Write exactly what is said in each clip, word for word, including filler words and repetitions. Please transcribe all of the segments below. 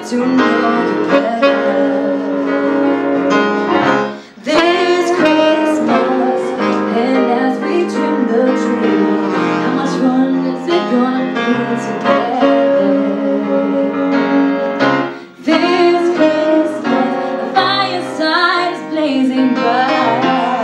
to know you better. This Christmas, and as we dream the dream, how much fun is it gonna be together? This Christmas, the fireside is blazing bright.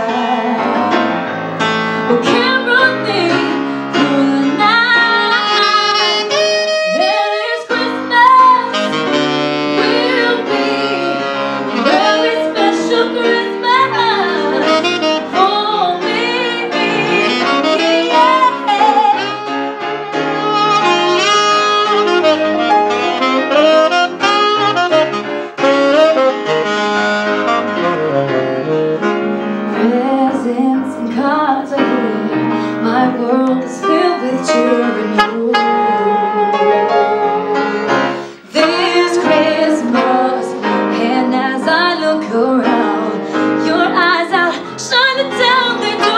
We'll carol thee through the night. This Christmas will be a very special Christmas for me. Presents and cards are here. My world is filled with cheer and hope. This Christmas, and as I look around, your eyes outshine the town they do.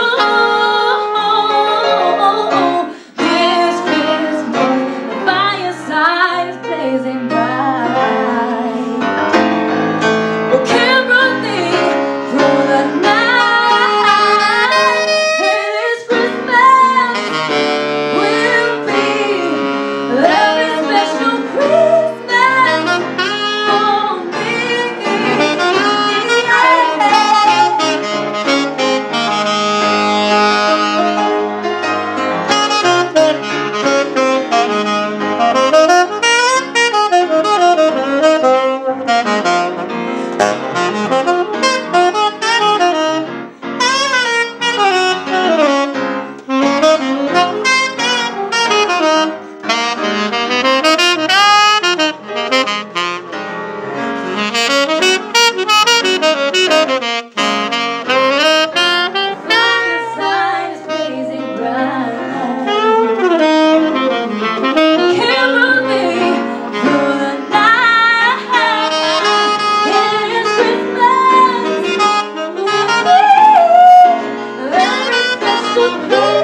This Christmas, the fireside is blazing bright. We'll carol thee through the night. This Christmas will be a very special Christmas for me. Fireside is blazing bright. Carol thee through the night. This Christmas will be a very special Christmas.